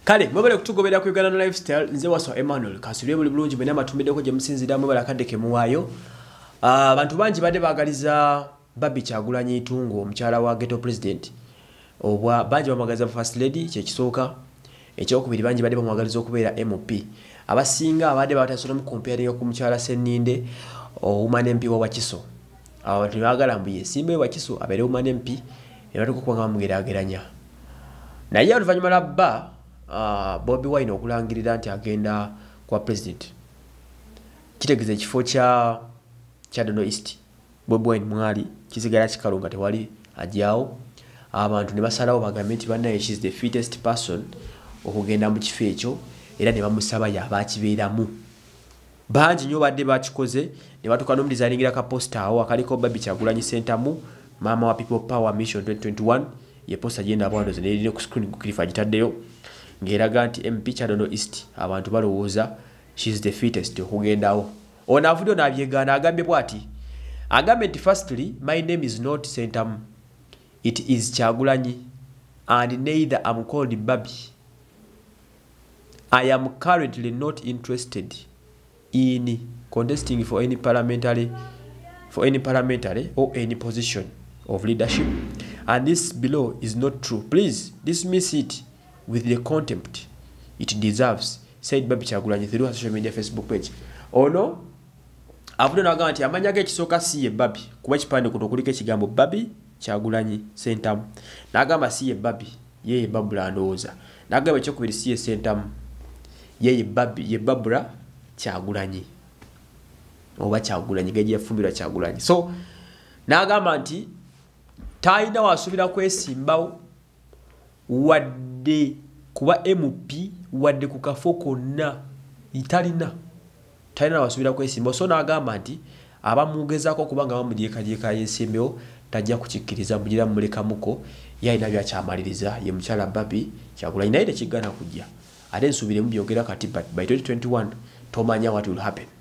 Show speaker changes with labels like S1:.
S1: Kale mwebale kutugobera ku Uganda Lifestyle nze waso Emmanuel kasubire buli bulungi bwe namatumbedeko gye musinzira mwebale akadde muwayo. Abantu bangi badde bagaliza Babi Kyagulanyi Itungo omukyala wa Ghetto President. Obwa bangi bamwagaliza First Lady kye kisooka. Ekyokubiri bangi badde bamwagaliza okubeera MP. Abasinga abadde batasona mu comparing ku mukyala Senninde Woman MP wa Wakiso. Abantu bagala mbuye simbe Wakiso abere Woman MP ebatuko kwanga bamugerageranya. Naye oluvanyuma labba Bobi Wine okulangirira nti agenda kwa president. Kitegeze ekifo kya Dono East. Bobi Wine mwali kisigala kikalunga tewali ajyawo. Abantu ne basalawo bagambe nti bannaye she is the fittest person okugenda mu kifo ekyo era ne bamusaba yabakibeeramu. Bangi nnyo badde bakikoze ne batuka n'omudesigningira ka poster awo akaliko Babi Kyagulanyi Center mu Mama wa People Power Mission 2021 ye poster genda abantu zenelire ku screen kukirifa gitaddeyo ngeraga nti MP kya Dono East abantu balowooza she is the fittest okugendawo. Ono avudde n'abyegana agambye bwati agambe nti firstly my name is not Sentamu, it is Kyagulanyi and neither am called Babi. I am currently not interested in contesting for any parliamentary or any position of leadership, and this below is not true. Please dismiss it with the contempt it deserves, said Babi Kyagulanyi through her social media Facebook page. Ono avude n'agamba nti amanya ge kisooka si ye Babi kuba ekipande kuno kuliko ekigambo Babi Kyagulanyi Sentamu. N'agamba si ye Babi ye Babula ndowooza. N'agamba ekyokubiri si ye Sentamu ye Babi ye Babula Kyagulanyi oba Kyagulanyi geje yafumbirwa Kyagulanyi. So n'agamba nti taina wasubira kwesimbawo wadde kuba MP wadde ku kafo konna italina taina wasubira kwesimbawo. So n'agamba nti abamugezaako kubanga bamudyeka yesimbewo tajja kukikkiriza mugira mulekamuko yalina byakyamaliriza ye mukyala Babi Kyagulanyi naye tekigana kujja ate nsubiremu byogera kati but by 2021 tomanya what will happen.